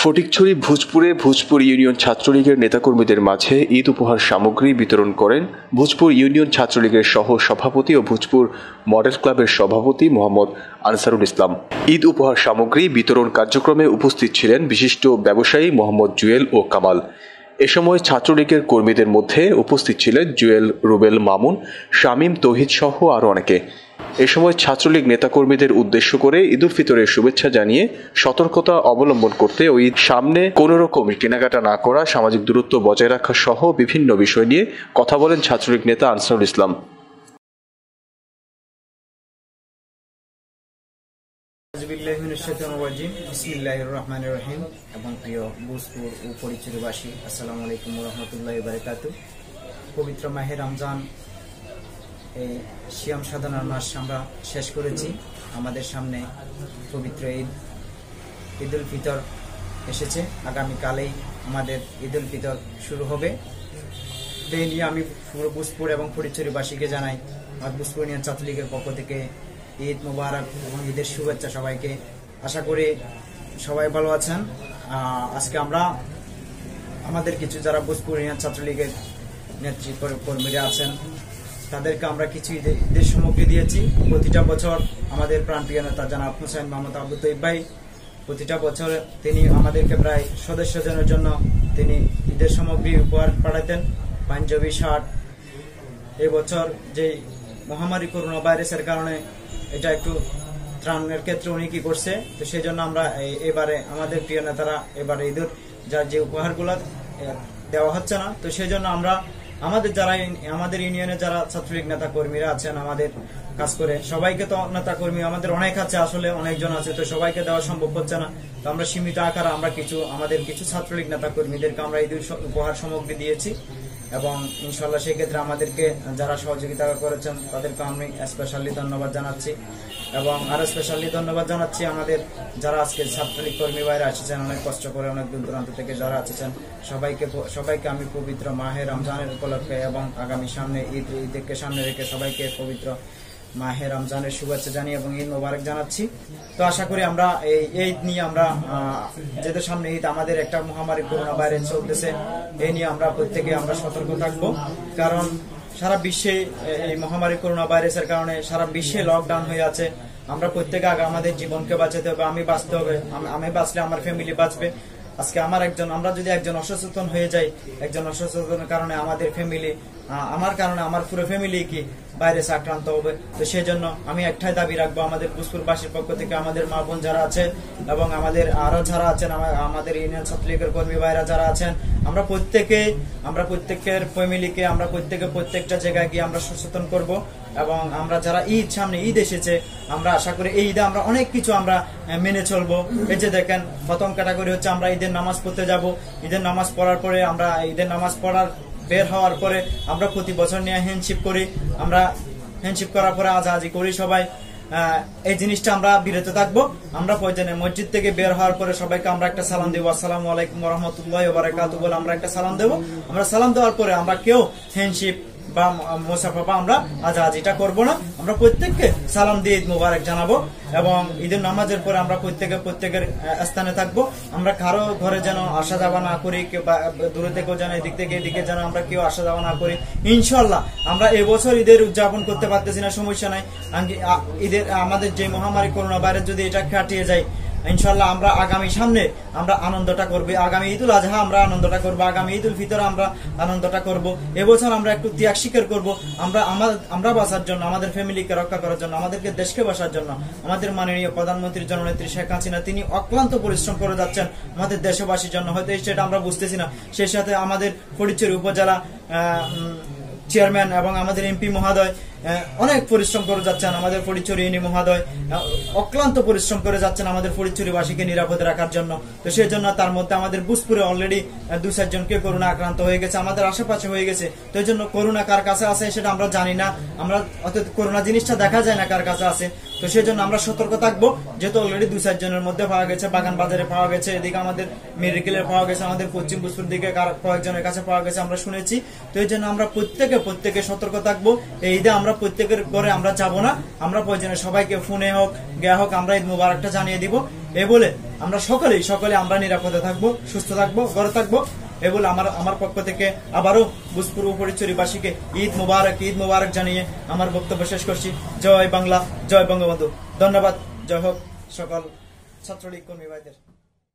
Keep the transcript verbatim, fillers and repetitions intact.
Fatikchhari ভোজপুরে Bhojpur union ছাত্রলীগের নেতাকর্মীদের মাঝে ঈদ উপহার সামগ্রী বিতরণ করেন ভোজপুর ইউনিয়ন ছাত্রলীগের সহ সভাপতি ও ভোজপুর মডেল ক্লাবের সভাপতি মোহাম্মদ আনসারুল ইসলাম। ঈদ উপহার সামগ্রী বিতরণ কার্যক্রমে উপস্থিত ছিলেন বিশিষ্ট ব্যবসায়ী মোহাম্মদ জুয়েল ও কামাল। এ সময় ছাত্রলীগের কর্মীদের মধ্যে উপস্থিত ছিলেন জুয়েল, রুবেল, মামুন, শামীম, তৌহিদ সহ আরও অনেকে। এ সময় ছাত্রলীগ নেতাকর্মীদের উদ্দেশ্য করে ঈদুল ফিতরের শুভেচ্ছা জানিয়ে সতর্কতা অবলম্বন করতে ও ঈদ সামনে কোনো রকম কেনাকাটা না করা, সামাজিক দূরত্ব বজায় রাখা সহ বিভিন্ন বিষয় নিয়ে কথা বলেন ছাত্রলীগ নেতা আনসারুল ইসলাম। এবং প্রিয় ভোজপুর ও ফটিকছড়িবাসী, আসসালামু আলাইকুম ওয়া রাহমাতুল্লাহি ওয়া বারাকাতুহু। পবিত্র মাহে রমজান এই সিয়াম সাধনার মাস আমরা শেষ করেছি। আমাদের সামনে পবিত্র ঈদ ঈদুল ফিতর এসেছে। আগামীকালেই আমাদের ঈদুল ফিতর শুরু হবে। এই নিয়ে আমি পুরো ভোজপুর এবং ফটিকছড়িবাসীকে জানাই আর ভোজপুর ইউনিয়ন ছাত্রলীগের পক্ষ থেকে ঈদ মুবারক এবং ঈদের শুভেচ্ছা সবাইকে। আশা করি সবাই ভালো আছেন। আজকে আমরা আমাদের কিছু যারা ভোজপুর ইউনিয়ন ছাত্রলীগের নেতৃত্ব কর্মীরা আছেন তাদেরকে আমরা কিছু ঈদের সামগ্রী দিয়েছি। প্রতিটা বছর আমাদের প্রাণপ্রিয় নেতা জনাব হুসাইন মোহাম্মদ আবু তৈব ভাই প্রতিটা বছর তিনি আমাদেরকে প্রায় সদস্যজনের জন্য তিনি ঈদের সামগ্রী উপহার পাঠাতেন, পাঞ্জাবি, শার্ট। এবছর যে মহামারী করোনা ভাইরাসের কারণে এটা একটু ত্রাণের ক্ষেত্রে উনি কি করছে, তো সেই জন্য আমরা এবারে আমাদের প্রিয় নেতারা এবারে ঈদের যার যে উপহারগুলো দেওয়া হচ্ছে না, তো সেই জন্য আমরা আমাদের যারা আমাদের ইউনিয়নে যারা ছাত্রলীগ নেতা কর্মীরা আছেন আমাদের কাজ করে সবাইকে, তো নেতা কর্মী আমাদের অনেক আছে, আসলে অনেকজন আছে, তো সবাইকে দেওয়া সম্ভব হচ্ছে না। তো আমরা সীমিত আকারে আমরা কিছু আমাদের কিছু ছাত্রলীগ নেতা কর্মীদেরকে আমরা ঈদের উপহার সামগ্রী দিয়েছি এবং ইনশাল্লাহ সেক্ষেত্রে আমাদেরকে যারা সহযোগিতা করেছেন তাদেরকে আমি স্পেশালি ধন্যবাদ জানাচ্ছি এবং আরো স্পেশালি ধন্যবাদ জানাচ্ছি আমাদের যারা আজকে ছাত্রলীগ কর্মী বাইরে এসেছেন, অনেক কষ্ট করে অনেক দূর দূরান্ত থেকে যারা এসেছেন সবাইকে সবাইকে আমি পবিত্র মাহে রমজানের উপলক্ষে এবং আগামী সামনে ঈদ ঈদকে সামনে রেখে সবাইকে পবিত্র মাহে রমজানের শুভেচ্ছা জানিয়ে এবং ঈদ মোবারক জানাচ্ছি। তো আশা করি আমরা এই ঈদ নিয়ে আমরা যেহেতু সামনে ঈদ আমাদের একটা মহামারী করোনা ভাইরাস চলতেছে, এই নিয়ে আমরা প্রত্যেকে আমরা সতর্ক থাকবো, কারণ সারা বিশ্বে এই মহামারী করোনা ভাইরাসের কারণে সারা বিশ্বে লকডাউন হয়ে আছে। আমরা প্রত্যেকে আগে আমাদের জীবনকে বাঁচাতে হবে, আমি বাঁচতে হবে, আমি বাঁচলে আমার ফ্যামিলি বাঁচবে। আজকে আমার একজন আমরা যদি একজন অসচেতন হয়ে যাই, একজন অসচেতনের কারণে আমাদের ফ্যামিলি আমার কারণে আমার পুরো ফ্যামিলি কি ভাইরাসে আক্রান্ত হবে। তো সেই জন্য আমি একটাই দাবি রাখবো আমাদের ভোজপুরবাসীর পক্ষ থেকে, আমাদের মা বোন যারা আছে এবং আমাদের আরো যারা আছেন আমাদের ইউনিয়ন ছাত্রলীগের কর্মী ভাইরা যারা আছেন, আমরা প্রত্যেকে আমরা প্রত্যেকের ফ্যামিলিকে আমরা প্রত্যেকে প্রত্যেকটা জায়গায় গিয়ে আমরা সচেতন করব এবং আমরা যারা ঈদ সামনে ঈদ এসেছে আমরা আশা করি এই ঈদে আমরা অনেক কিছু আমরা মেনে চলবো। এই যে দেখেন প্রথম ক্যাটাগরি হচ্ছে আমরা ঈদের নামাজ পড়তে যাব। ঈদের নামাজ পড়ার পরে আমরা ঈদের নামাজ পড়ার বের হওয়ার পরে আমরা প্রতি বছর নিয়ে হ্যান্ডশিপ করি, আমরা হ্যান্ডশিপ করার পরে আজাজি করি সবাই। এই জিনিসটা আমরা বিরত থাকবো। আমরা প্রয়োজনে মসজিদ থেকে বের হওয়ার পরে সবাইকে আমরা একটা সালাম দেবো, আসসালামু আলাইকুম ওয়া রাহমাতুল্লাহি ওয়া বারাকাতুহু বলে আমরা একটা সালাম দেবো। আমরা সালাম দেওয়ার পরে আমরা কেউ হ্যান্ডশিপ বা মোসাফা বা আমরা আজাজিটা করবো না, আমরা প্রত্যেককে সালাম দিয়ে ঈদ মুবারক জানাবো এবং ঈদের নামাজের পরে আমরা প্রত্যেকে প্রত্যেকের স্থানে থাকবো। আমরা কারো ঘরে যেন আসা যাওয়া না করি, কেউ দূরে থেকেও যেন এদিক থেকে এদিকে যেন আমরা কেউ আসা যাওয়া না করি। ইনশাল্লাহ আমরা এবছর ঈদের উদযাপন করতে পারতেছি না, সমস্যা নাই। ঈদের আমাদের যে মহামারী করোনা ভাইরাস যদি এটা কাটিয়ে যায় ইনশাল্লাহ আমরা আগামী সামনে আমরা আনন্দটা করবো। আগামী ঈদুল আজহা আমরা আনন্দটা করবো, আগামী ঈদুল ফিতর আমরা আনন্দটা করবো। এবছর আমরা একটু ত্যাগ স্বীকার করবো। আমরা আমরা বাঁচার জন্য, আমাদের ফ্যামিলিকে রক্ষা করার জন্য, আমাদেরকে দেশকে বাঁচার জন্য আমাদের মাননীয় প্রধানমন্ত্রী জননেত্রী শেখ হাসিনা তিনি অক্লান্ত পরিশ্রম করে যাচ্ছেন আমাদের দেশবাসীর জন্য। হয়তো সেটা আমরা বুঝতেছি না। সেই সাথে আমাদের ফটিকছড়ি উপজেলা চেয়ারম্যান এবং আমাদের এমপি মহোদয় অনেক পরিশ্রম করে যাচ্ছেন, আমাদের ফটিকছড়ি ইউনি মহোদয় অক্লান্ত পরিশ্রম করে যাচ্ছেন আমাদের ফটিকছড়িবাসীকে নিরাপদে রাখার জন্য। তো সেই জন্য তার মধ্যে আমাদের ভোজপুরে অলরেডি দু চারজনকে করোনা আক্রান্ত হয়ে গেছে, আমাদের আশেপাশে হয়ে গেছে। তো এই জন্য করোনা কার কাছে আছে সেটা আমরা জানি না, আমরা অর্থাৎ করোনা জিনিসটা দেখা যায় না কার কাছে আছে। তো সেই জন্য আমরা সতর্ক থাকবো, যেহেতু অলরেডি দু চারজনের মধ্যে পাওয়া গেছে, বাগান বাজারে পাওয়া গেছে, এদিকে আমাদের মেডিকেলে পাওয়া গেছে, আমাদের পশ্চিম ভোজপুর দিকে কয়েকজনের কাছে পাওয়া গেছে আমরা শুনেছি। তো এই জন্য আমরা প্রত্যেকে প্রত্যেকে সতর্ক থাকবো। এই ঈদে আমরা প্রত্যেকের ঘরে আমরা যাব না, আমরা প্রয়োজনে সবাইকে ফোনে হোক গিয়া হোক আমরা ঈদ মুবারকটা জানিয়ে দিব। এ বলে আমরা সকলেই সকলে আমরা নিরাপদে থাকবো, সুস্থ থাকবো, ঘরে থাকবো। এ বলে আমার আমার পক্ষ থেকে আবারও ভোজপুর উপরিচুরিবাসীকে ঈদ মুবারক ঈদ মুবারক জানিয়ে আমার বক্তব্য শেষ করছি। জয় বাংলা, জয় বঙ্গবন্ধু। ধন্যবাদ। জয় হোক সকল ছাত্রলীগ কর্মী ভাইদের।